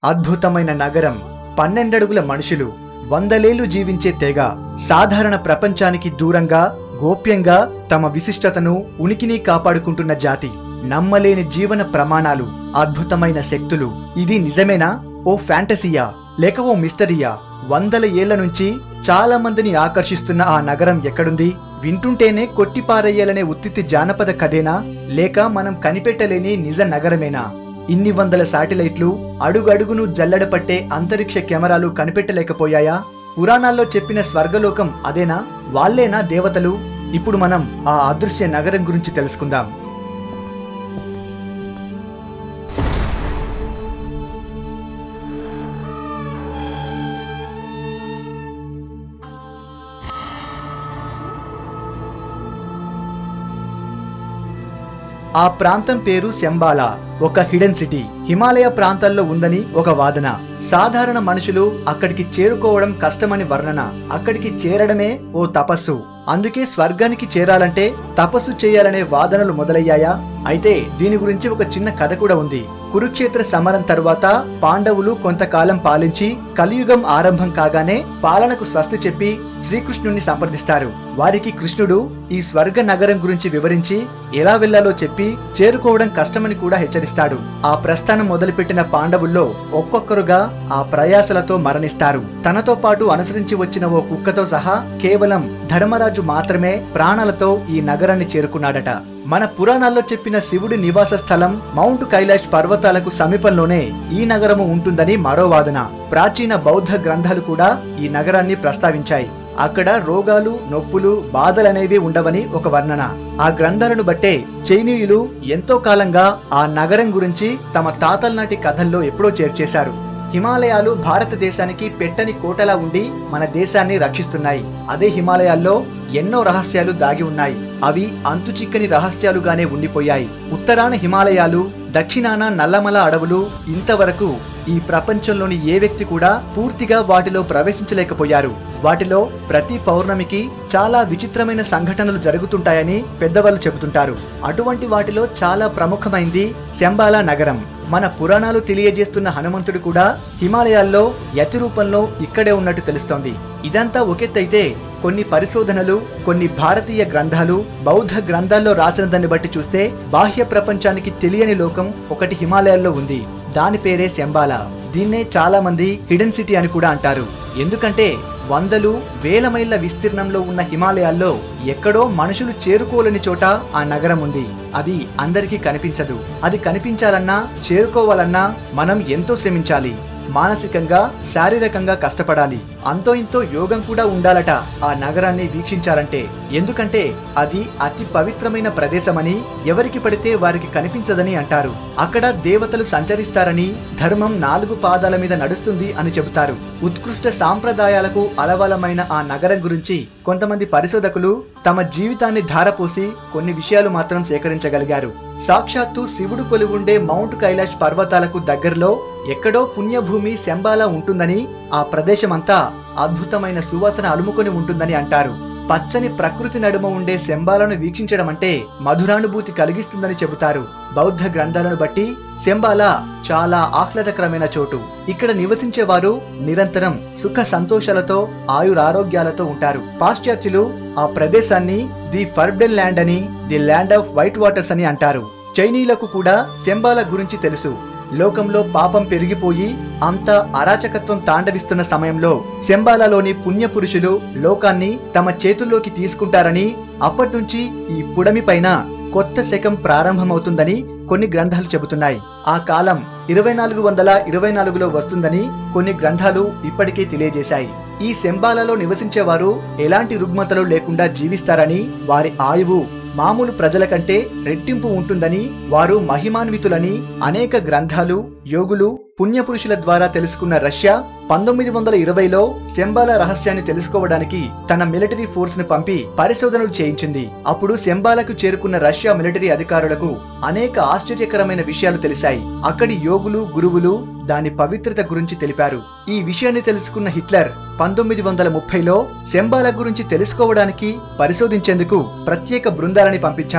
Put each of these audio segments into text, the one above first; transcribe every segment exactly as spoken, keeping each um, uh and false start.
అద్భుతమైన నగరం, పన్నెండడుగుల మనుషులు, వందలేళ్లు జీవించే తెగ, సాధారణ ప్రపంచానికి దూరంగా గోప్యంగా తమ విశిష్టతను ఉనికిని కాపాడుకుంటున్న జాతి, నమ్మలేని జీవన ప్రమాణాలు, అద్భుతమైన శక్తులు. ఇది నిజమేనా? ఓ ఫ్యాంటసీయా లేక ఓ మిస్టరీయా? వందల ఏళ్ల నుంచి చాలా మందిని ఆకర్షిస్తున్న ఆ నగరం ఎక్కడుంది? వింటుంటేనే కొట్టిపారేయాలనే ఉత్తితి జానపద కథేనా లేక మనం కనిపెట్టలేని నిజ నగరమేనా? ఇన్ని వందల శాటిలైట్లు, అడుగడుగును జల్లెడ పట్టే అంతరిక్ష కెమెరాలు కనిపెట్టలేకపోయాయా? పురాణాల్లో చెప్పిన స్వర్గలోకం అదేనా? వాళ్లేనా దేవతలు? ఇప్పుడు మనం ఆ అదృశ్య నగరం గురించి తెలుసుకుందాం. ఆ ప్రాంతం పేరు శంబాలా, ఒక హిడెన్ సిటీ. హిమాలయ ప్రాంతాల్లో ఉందని ఒక వాదన. సాధారణ మనుషులు అక్కడికి చేరుకోవడం కష్టమని వర్ణన. అక్కడికి చేరడమే ఓ తపస్సు. అందుకే స్వర్గానికి చేరాలంటే తపస్సు చేయాలనే వాదనలు మొదలయ్యాయా? అయితే దీని గురించి ఒక చిన్న కథ కూడా ఉంది. కురుక్షేత్ర సమరం తర్వాత పాండవులు కొంతకాలం పాలించి కలియుగం ఆరంభం కాగానే పాలనకు స్వస్తి చెప్పి శ్రీకృష్ణుణ్ణి సంప్రదిస్తారు. వారికి కృష్ణుడు ఈ స్వర్గ నగరం గురించి వివరించి ఎలా వెళ్లాలో చెప్పి చేరుకోవడం కష్టమని కూడా హెచ్చరిస్తాడు. ఆ ప్రస్థానం మొదలుపెట్టిన పాండవుల్లో ఒక్కొక్కరుగా ఆ ప్రయాసలతో మరణిస్తారు. తనతో పాటు అనుసరించి వచ్చిన ఓ కుక్కతో సహా కేవలం ధర్మరాజు మాత్రమే ప్రాణాలతో ఈ నగరాన్ని చేరుకున్నాడట. మన పురాణాల్లో చెప్పిన శివుడి నివాస స్థలం మౌంట్ కైలాష్ పర్వతాలకు సమీపంలోనే ఈ నగరము ఉంటుందని మరో వాదన. ప్రాచీన బౌద్ధ గ్రంథాలు కూడా ఈ నగరాన్ని ప్రస్తావించాయి. అక్కడ రోగాలు, నొప్పులు, బాధలనేవి ఉండవని ఒక వర్ణన. ఆ గ్రంథాలను బట్టే చైనీయులు ఎంతో కాలంగా ఆ నగరం గురించి తమ తాతల నాటి కథల్లో ఎప్పుడో చేర్చేశారు. హిమాలయాలు భారతదేశానికి పెట్టని కోటలా ఉండి మన దేశాన్ని రక్షిస్తున్నాయి. అదే హిమాలయాల్లో ఎన్నో రహస్యాలు దాగి ఉన్నాయి. అవి అంతుచిక్కని రహస్యాలుగానే ఉండిపోయాయి. ఉత్తరాన హిమాలయాలు, దక్షిణాన నల్లమల అడవులు. ఇంతవరకు ఈ ప్రపంచంలోని ఏ వ్యక్తి కూడా పూర్తిగా వాటిలో ప్రవేశించలేకపోయారు. వాటిలో ప్రతి పౌర్ణమికి చాలా విచిత్రమైన సంఘటనలు జరుగుతుంటాయని పెద్దవాళ్ళు చెబుతుంటారు. అటువంటి వాటిలో చాలా ప్రముఖమైంది శంబాలా నగరం. మన పురాణాలు తెలియజేస్తున్న హనుమంతుడు కూడా హిమాలయాల్లో యతి రూపంలో ఇక్కడే ఉన్నట్టు తెలుస్తోంది. ఇదంతా ఒకెత్తైతే కొన్ని పరిశోధనలు, కొన్ని భారతీయ గ్రంథాలు, బౌద్ధ గ్రంథాల్లో రాసిన దాన్ని బట్టి చూస్తే బాహ్య ప్రపంచానికి తెలియని లోకం ఒకటి హిమాలయాల్లో ఉంది. దాని పేరే శంబాలా. దీన్నే చాలా మంది హిడెన్ సిటీ అని కూడా అంటారు. ఎందుకంటే వందలు వేల మైళ్ల విస్తీర్ణంలో ఉన్న హిమాలయాల్లో ఎక్కడో మనుషులు చేరుకోలేని చోట ఆ నగరం ఉంది. అది అందరికీ కనిపించదు. అది కనిపించాలన్నా, చేరుకోవాలన్నా మనం ఎంతో శ్రమించాలి. మానసికంగా, శారీరకంగా కష్టపడాలి. అంతో ఇంతో యోగం కూడా ఉండాలట ఆ నగరాన్ని వీక్షించాలంటే. ఎందుకంటే అది అతి పవిత్రమైన ప్రదేశమని, ఎవరికి పడితే వారికి కనిపించదని అంటారు. అక్కడ దేవతలు సంచరిస్తారని, ధర్మం నాలుగు పాదాల మీద నడుస్తుంది అని చెబుతారు. ఉత్కృష్ట సాంప్రదాయాలకు అలవలమైన ఆ నగరం గురించి కొంతమంది పరిశోధకులు తమ జీవితాన్ని ధారపోసి కొన్ని విషయాలు మాత్రం సేకరించగలిగారు. సాక్షాత్తు శివుడు కొలువుండే మౌంట్ కైలాష్ పర్వతాలకు దగ్గరలో ఎక్కడో పుణ్యభూమి శంబాలా ఉంటుందని, ఆ ప్రదేశమంతా అద్భుతమైన సువాసన అలుముకొని ఉంటుందని అంటారు. పచ్చని ప్రకృతి నడుమ ఉండే శంబాలను వీక్షించడం అంటే మధురానుభూతి కలిగిస్తుందని చెబుతారు. బౌద్ధ గ్రంథాలను బట్టి శంబాలా చాలా ఆహ్లాదకరమైన చోటు. ఇక్కడ నివసించే వారు నిరంతరం సుఖ సంతోషాలతో, ఆయురారోగ్యాలతో ఉంటారు. పాశ్చాత్యులు ఆ ప్రదేశాన్ని ది ఫర్బిడెన్ ల్యాండ్ అని, the land of white waters అని అంటారు. చైనీయులకు కూడా శంబాలా గురించి తెలుసు. లోకంలో పాపం పెరిగిపోయి అంత అరాచకత్వం తాండవిస్తున్న సమయంలో శంబాలాలోని పుణ్యపురుషులు లోకాన్ని తమ చేతుల్లోకి తీసుకుంటారని, అప్పట్నుంచి ఈ పుడమి పైన కొత్త శకం ప్రారంభమవుతుందని కొన్ని గ్రంథాలు చెబుతున్నాయి. ఆ కాలం ఇరవై నాలుగు వందల ఇరవై నాలుగులో వస్తుందని కొన్ని గ్రంథాలు ఇప్పటికే తెలియజేశాయి. ఈ శంబాలాలో నివసించేవారు ఎలాంటి రుగ్మతలు లేకుండా జీవిస్తారని, వారి ఆయువు మామూలు ప్రజల కంటే రెట్టింపు ఉంటుందని, వారు మహిమాన్వితులని అనేక గ్రంథాలు, యోగులు, పుణ్యపురుషుల ద్వారా తెలుసుకున్న రష్యా పంతొమ్మిది వందల ఇరవైలో శంబాలా రహస్యాన్ని తెలుసుకోవడానికి తన మిలిటరీ ఫోర్స్ ను పంపి పరిశోధనలు చేయించింది. అప్పుడు శంబాలాకు చేరుకున్న రష్యా మిలిటరీ అధికారులకు అనేక ఆశ్చర్యకరమైన విషయాలు తెలిసాయి. అక్కడి యోగులు, గురువులు దాని పవిత్రత గురించి తెలిపారు. ఈ విషయాన్ని తెలుసుకున్న హిట్లర్ పంతొమ్మిది వందల ముప్పైలో శంబాలా గురించి తెలుసుకోవడానికి, పరిశోధించేందుకు ప్రత్యేక బృందాలని పంపించాడు.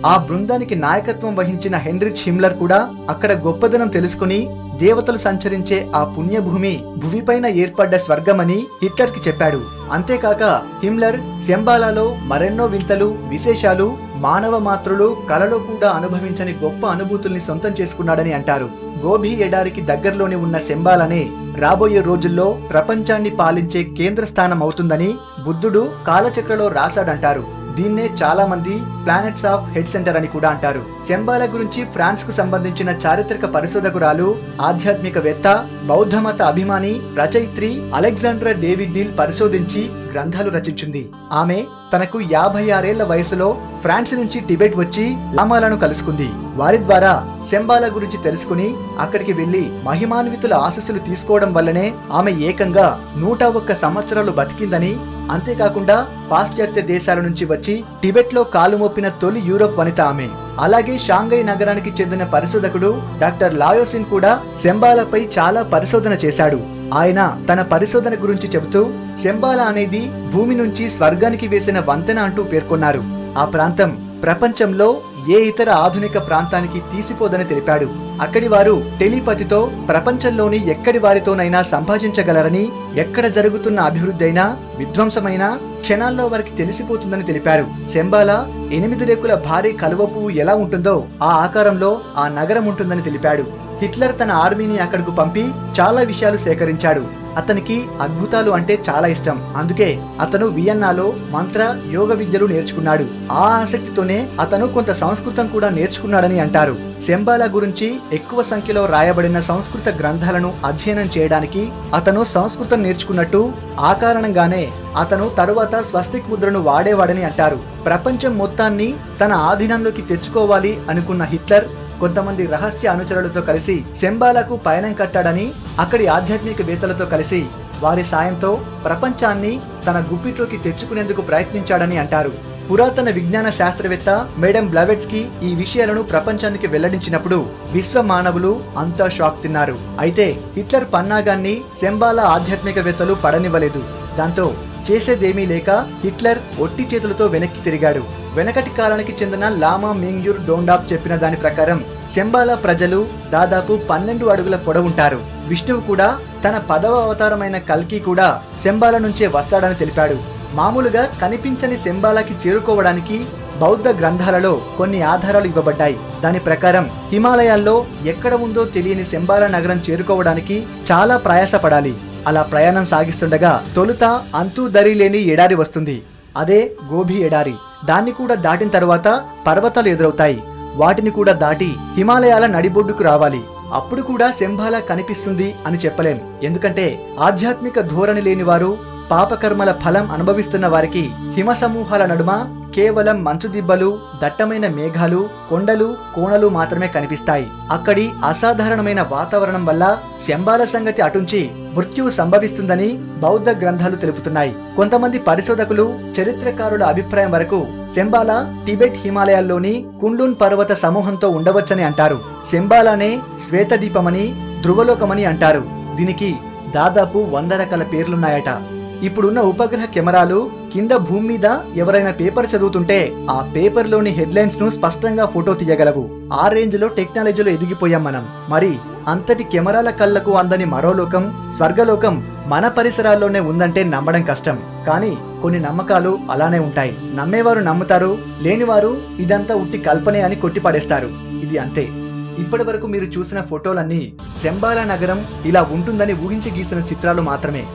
ఆ బృందానికి నాయకత్వం వహించిన హెన్రిచ్ హిమ్లర్ కూడా అక్కడ గొప్పదనం తెలుసుకుని దేవతలు సంచరించే ఆ పుణ్యభూమి భువిపైన ఏర్పడ్డ స్వర్గమని హిట్లర్ కి చెప్పాడు. అంతేకాక హిమ్లర్ శంబాలాలో మరెన్నో వింతలు విశేషాలు మానవ మాత్రులు కలలో కూడా అనుభవించని గొప్ప అనుభూతుల్ని సొంతం చేసుకున్నాడని అంటారు. గోబీ ఎడారికి దగ్గరలోనే ఉన్న శంబాలానే రాబోయే రోజుల్లో ప్రపంచాన్ని పాలించే కేంద్ర స్థానం అవుతుందని బుద్ధుడు కాలచక్రలో రాశాడంటారు. దీన్నే చాలా మంది ప్లానెట్స్ ఆఫ్ హెడ్ సెంటర్ అని కూడా అంటారు. శంబాలా గురించి ఫ్రాన్స్ కు సంబంధించిన చారిత్రక పరిశోధకురాలు, ఆధ్యాత్మికవేత్త, బౌద్ధమత అభిమాని, రచయిత్రి అలెగ్జాండ్రా డేవిడ్ నీల్ పరిశోధించి గ్రంథాలు రచించింది. ఆమె తనకు యాభై ఆరేళ్ల వయసులో ఫ్రాన్స్ నుంచి టిబెట్ వచ్చి లామాలను కలుసుకుంది. వారి ద్వారా శంబాలా గురించి తెలుసుకుని అక్కడికి వెళ్లి మహిమాన్వితుల ఆశీస్సులు తీసుకోవడం వల్లనే ఆమె ఏకంగా నూట ఒక్క సంవత్సరాలు బతికిందని, అంతేకాకుండా పాశ్చాత్య దేశాల నుంచి వచ్చి టిబెట్ లో కాలు మోపిన తొలి యూరోప్ వనిత ఆమె. అలాగే షాంఘై నగరానికి చెందిన పరిశోధకుడు డాక్టర్ లాయోసిన్ కూడా శంబాలాపై చాలా పరిశోధన చేశాడు. ఆయన తన పరిశోధన గురించి చెబుతూ శంబాలా అనేది భూమి నుంచి స్వర్గానికి వేసిన వంతెన అంటూ పేర్కొన్నారు. ఆ ప్రాంతం ప్రపంచంలో ఏ ఇతర ఆధునిక ప్రాంతానికి తీసిపోదని తెలిపాడు. అక్కడి వారు టెలిపతితో ప్రపంచంలోని ఎక్కడి వారితోనైనా సంభాషించగలరని, ఎక్కడ జరుగుతున్న అభివృద్ధి అయినా విధ్వంసమైన క్షణాల్లో వారికి తెలిసిపోతుందని తెలిపారు. శంబాలా ఎనిమిది రేకుల భారీ కలువ పువ్వు ఎలా ఉంటుందో ఆ ఆకారంలో ఆ నగరం ఉంటుందని తెలిపాడు. హిట్లర్ తన ఆర్మీని అక్కడకు పంపి చాలా విషయాలు సేకరించాడు. అతనికి అద్భుతాలు అంటే చాలా ఇష్టం. అందుకే అతను వియన్నాలో మంత్ర యోగ విద్యలు నేర్చుకున్నాడు. ఆ ఆసక్తితోనే అతను కొంత సంస్కృతం కూడా నేర్చుకున్నాడని అంటారు. శంబాలా గురించి ఎక్కువ సంఖ్యలో రాయబడిన సంస్కృత గ్రంథాలను అధ్యయనం చేయడానికి అతను సంస్కృతం నేర్చుకున్నట్టు, ఆ కారణంగానే అతను తరువాత స్వస్తిక్ ముద్రను వాడేవాడని అంటారు. ప్రపంచం మొత్తాన్ని తన ఆధీనంలోకి తెచ్చుకోవాలి అనుకున్న హిట్లర్ కొంతమంది రహస్య అనుచరులతో కలిసి శంబాలాకు పయనం కట్టాడని, అక్కడి ఆధ్యాత్మికవేత్తలతో కలిసి వారి సాయంతో ప్రపంచాన్ని తన గుప్పిట్లోకి తెచ్చుకునేందుకు ప్రయత్నించాడని అంటారు. పురాతన విజ్ఞాన శాస్త్రవేత్త మేడం బ్లవెట్స్కీ ఈ విషయాలను ప్రపంచానికి వెల్లడించినప్పుడు విశ్వ మానవులు అంతా షాక్ తిన్నారు. అయితే హిట్లర్ పన్నాగాన్ని శంబాలా ఆధ్యాత్మికవేత్తలు పడనివ్వలేదు. దాంతో చేసేదేమీ లేక హిట్లర్ ఒట్టి చేతులతో వెనక్కి తిరిగాడు. వెనకటి కాలానికి చెందిన లామా మింగ్యూర్ డోండాప్ చెప్పిన దాని ప్రకారం శంబాలా ప్రజలు దాదాపు పన్నెండు అడుగుల పొడవుంటారు. విష్ణువు కూడా తన పదవ అవతారమైన కల్కి కూడా శంబాలా నుంచే వస్తాడని తెలిపాడు. మామూలుగా కనిపించని శంబాలాకి చేరుకోవడానికి బౌద్ధ గ్రంథాలలో కొన్ని ఆధారాలు ఇవ్వబడ్డాయి. దాని ప్రకారం హిమాలయాల్లో ఎక్కడ ఉందో తెలియని శంబాలా నగరం చేరుకోవడానికి చాలా ప్రయాసపడాలి. అలా ప్రయాణం సాగిస్తుండగా తొలుత అంతూ దరి లేని ఎడారి వస్తుంది. అదే గోబీ ఎడారి. దాన్ని కూడా దాటిన తర్వాత పర్వతాలు ఎదురవుతాయి. వాటిని కూడా దాటి హిమాలయాల నడిబొడ్డుకు రావాలి. అప్పుడు కూడా శంబాలా కనిపిస్తుంది అని చెప్పలేం. ఎందుకంటే ఆధ్యాత్మిక ధోరణి లేని వారు, పాపకర్మల ఫలం అనుభవిస్తున్న వారికి హిమ సమూహాల నడుమ కేవలం మంచు దిబ్బలు, దట్టమైన మేఘాలు, కొండలు, కోణలు మాత్రమే కనిపిస్తాయి. అక్కడి అసాధారణమైన వాతావరణం వల్ల శంబాలా సంగతి అటుంచి మృత్యువు సంభవిస్తుందని బౌద్ధ గ్రంథాలు తెలుపుతున్నాయి. కొంతమంది పరిశోధకులు, చరిత్రకారుల అభిప్రాయం వరకు శంబాలా టిబెట్ హిమాలయాల్లోని కుంలున్ పర్వత సమూహంతో ఉండవచ్చని అంటారు. శంబాలానే శ్వేత దీపమని, ధ్రువలోకమని అంటారు. దీనికి దాదాపు వంద రకాల పేర్లున్నాయట. ఇప్పుడున్న ఉపగ్రహ కెమెరాలు కింద భూమి మీద ఎవరైనా పేపర్ చదువుతుంటే ఆ పేపర్ లోని హెడ్లైన్స్ ను స్పష్టంగా ఫోటో తీయగలవు. ఆ రేంజ్ లో టెక్నాలజీలో ఎదిగిపోయాం మనం. మరి అంతటి కెమెరాల కళ్ళకు అందని మరో లోకం, స్వర్గలోకం మన పరిసరాల్లోనే ఉందంటే నమ్మడం కష్టం. కానీ కొన్ని నమ్మకాలు అలానే ఉంటాయి. నమ్మేవారు నమ్ముతారు, లేనివారు ఇదంతా ఉట్టి కల్పనే అని కొట్టిపడేస్తారు. ఇది అంతే. ఇప్పటి వరకు మీరు చూసిన ఫోటోలన్నీ శంబాలా నగరం ఇలా ఉంటుందని ఊహించి గీసిన చిత్రాలు మాత్రమే.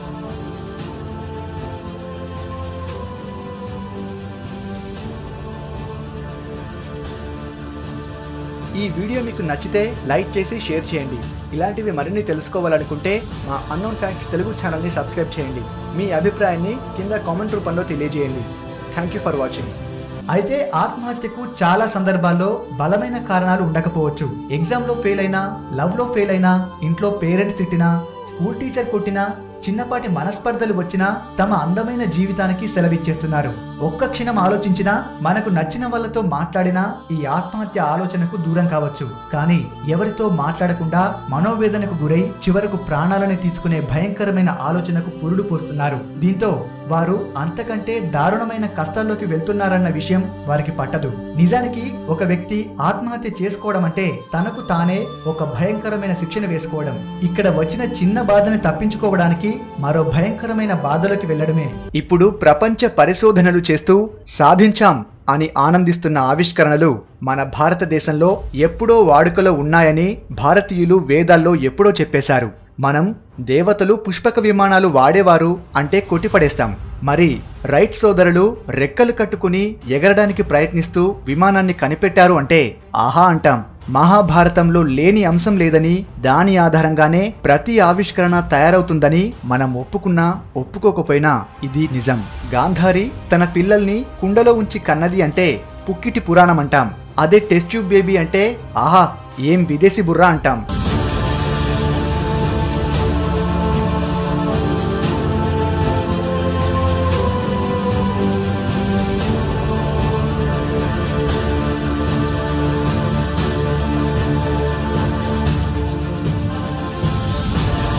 ఈ వీడియో మీకు నచ్చితే లైక్ చేసి షేర్ చేయండి. ఇలాంటివి మరిన్ని తెలుసుకోవాలనుకుంటే మా అన్నోన్ ఫ్యాక్ట్స్ తెలుగు ఛానల్ని సబ్స్క్రైబ్ చేయండి. మీ అభిప్రాయాన్ని కింద కామెంట్ రూపంలో తెలియజేయండి. Thank you for watching. అయితే ఆత్మహత్యకు చాలా సందర్భాల్లో బలమైన కారణాలు ఉండకపోవచ్చు. ఎగ్జామ్ లో ఫెయిల్ అయినా, లవ్ లో ఫెయిల్ అయినా, ఇంట్లో పేరెంట్స్ తిట్టినా, స్కూల్ టీచర్ కొట్టినా, చిన్నపాటి మనస్పర్ధలు వచ్చినా తమ అందమైన జీవితానికి సెలవిచ్చేస్తున్నారు. ఒక్క క్షణం ఆలోచించినా మనకు నచ్చిన వాళ్ళతో మాట్లాడినా ఈ ఆత్మహత్య ఆలోచనకు దూరం కావచ్చు. కానీ ఎవరితో మాట్లాడకుండా మనోవేదనకు గురై చివరకు ప్రాణాలని తీసుకునే భయంకరమైన ఆలోచనకు పురుడు పోస్తున్నారు. దీంతో వారు అంతకంటే దారుణమైన కష్టాల్లోకి వెళ్తున్నారన్న విషయం వారికి పట్టదు. నిజానికి ఒక వ్యక్తి ఆత్మహత్య చేసుకోవడం అంటే తనకు తానే ఒక భయంకరమైన శిక్షణ వేసుకోవడం. ఇక్కడ వచ్చిన చిన్న బాధను తప్పించుకోవడానికి మరో భయంకరమైన బాధలోకి వెళ్లడమే. ఇప్పుడు ప్రపంచ పరిశోధనలు చేస్తూ సాధించాం అని ఆనందిస్తున్న ఆవిష్కరణలు మన భారతదేశంలో ఎప్పుడో వాడుకలో ఉన్నాయని భారతీయులు వేదాల్లో ఎప్పుడో చెప్పేశారు. మనం దేవతలు పుష్పక విమానాలు వాడేవారు అంటే కొట్టిపడేస్తాం. మరి రైట్ సోదరులు రెక్కలు కట్టుకుని ఎగరడానికి ప్రయత్నిస్తూ విమానాన్ని కనిపెట్టారు అంటే ఆహా అంటాం. మహాభారతంలో లేని అంశం లేదని, దాని ఆధారంగానే ప్రతి ఆవిష్కరణ తయారవుతుందని మనం ఒప్పుకున్నా ఒప్పుకోకపోయినా ఇది నిజం. గాంధారి తన పిల్లల్ని కుండలో ఉంచి కన్నది అంటే పుక్కిటి పురాణం అంటాం. అదే టెస్ట్ ట్యూబ్ బేబీ అంటే ఆహా ఏం విదేశీ బుర్రా అంటాం.